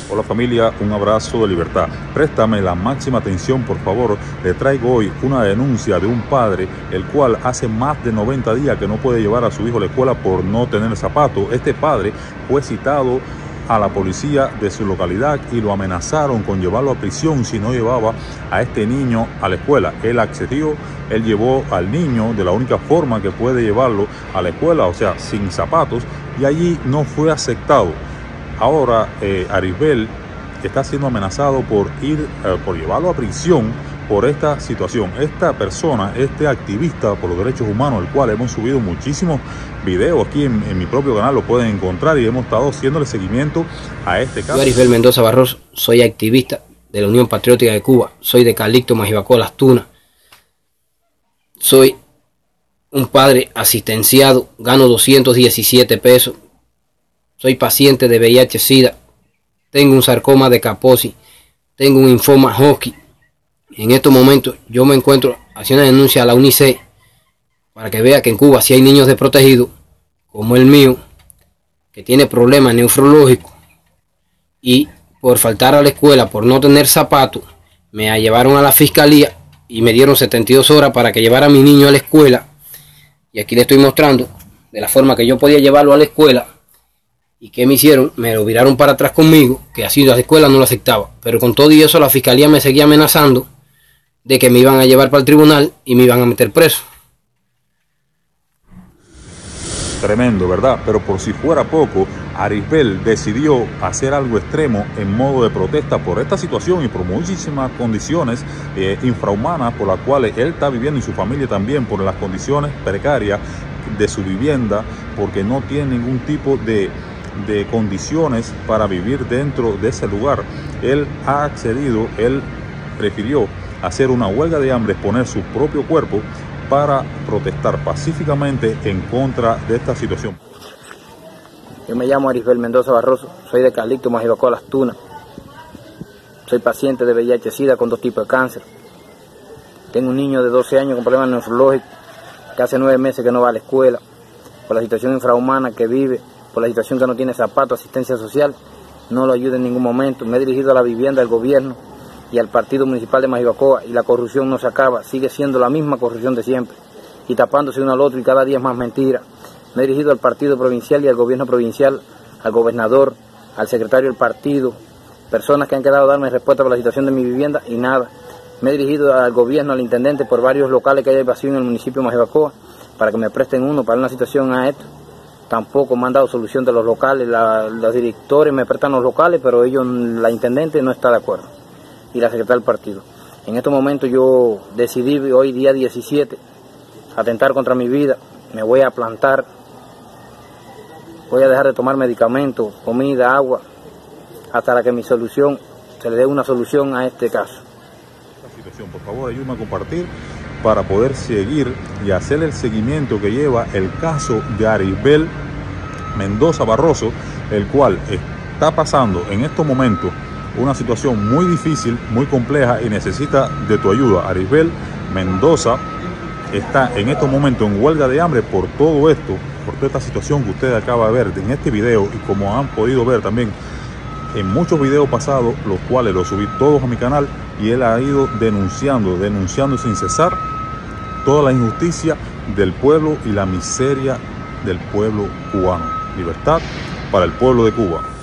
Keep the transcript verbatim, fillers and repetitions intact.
Hola familia, un abrazo de libertad. Préstame la máxima atención, por favor. Le traigo hoy una denuncia de un padre, el cual hace más de noventa días que no puede llevar a su hijo a la escuela por no tener zapatos. Este padre fue citado a la policía de su localidad y lo amenazaron con llevarlo a prisión si no llevaba a este niño a la escuela. Él accedió, él llevó al niño de la única forma que puede llevarlo a la escuela, o sea, sin zapatos, y allí no fue aceptado. Ahora eh, Arisbel está siendo amenazado por ir, eh, por llevarlo a prisión por esta situación. Esta persona, este activista por los derechos humanos, el cual hemos subido muchísimos videos aquí en, en mi propio canal, lo pueden encontrar, y hemos estado haciéndole seguimiento a este caso. Yo, Arisbel Mendoza Barroso, soy activista de la Unión Patriótica de Cuba, soy de Calixto, Majibacó, Las Tunas, soy un padre asistenciado, gano doscientos diecisiete pesos, soy paciente de V I H SIDA, tengo un sarcoma de Kaposi, tengo un linfoma Hodgkin. En estos momentos yo me encuentro haciendo una denuncia a la UNICEF para que vea que en Cuba sí hay niños desprotegidos, como el mío, que tiene problemas nefrológicos, y por faltar a la escuela, por no tener zapatos, me llevaron a la fiscalía y me dieron setenta y dos horas para que llevara a mi niño a la escuela. Y aquí le estoy mostrando de la forma que yo podía llevarlo a la escuela. ¿Y qué me hicieron? Me lo viraron para atrás conmigo, que así la escuela no lo aceptaba. Pero con todo y eso la fiscalía me seguía amenazando de que me iban a llevar para el tribunal y me iban a meter preso. Tremendo, ¿verdad? Pero por si fuera poco, Arisbel decidió hacer algo extremo en modo de protesta por esta situación y por muchísimas condiciones eh, infrahumanas por las cuales él está viviendo y su familia también, por las condiciones precarias de su vivienda, porque no tiene ningún tipo de de condiciones para vivir dentro de ese lugar. Él ha accedido, él prefirió hacer una huelga de hambre, exponer su propio cuerpo para protestar pacíficamente en contra de esta situación. Yo me llamo Arisbel Mendoza Barroso, soy de Calixto, Majibacó, Las Tunas, soy paciente de V I H SIDA con dos tipos de cáncer, tengo un niño de doce años con problemas nefrológicos que hace nueve meses que no va a la escuela por la situación infrahumana que vive, por la situación que no tiene zapatos, asistencia social, no lo ayuda en ningún momento. Me he dirigido a la vivienda del gobierno y al partido municipal de Majibacoa, y la corrupción no se acaba, sigue siendo la misma corrupción de siempre, y tapándose uno al otro, y cada día es más mentira. Me he dirigido al partido provincial y al gobierno provincial, al gobernador, al secretario del partido, personas que han quedado a darme respuesta por la situación de mi vivienda, y nada. Me he dirigido al gobierno, al intendente, por varios locales que hay vacíos en el municipio de Majibacoa, para que me presten uno para una situación a esto. Tampoco me han dado solución de los locales, la, los directores me prestan los locales, pero ellos, la intendente no está de acuerdo, y la secretaria del partido. En estos momentos yo decidí hoy día diecisiete atentar contra mi vida, me voy a plantar, voy a dejar de tomar medicamentos, comida, agua, hasta la que mi solución, se le dé una solución a este caso. Esta situación, por favor, ayúdame a compartir para poder seguir y hacer el seguimiento que lleva el caso de Arisbel Mendoza Barroso, el cual está pasando en estos momentos una situación muy difícil, muy compleja, y necesita de tu ayuda. Arisbel Mendoza está en estos momentos en huelga de hambre por todo esto, por toda esta situación que usted acaba de ver en este video, y como han podido ver también en muchos videos pasados, los cuales los subí todos a mi canal, y él ha ido denunciando, denunciando sin cesar toda la injusticia del pueblo y la miseria del pueblo cubano. Libertad para el pueblo de Cuba.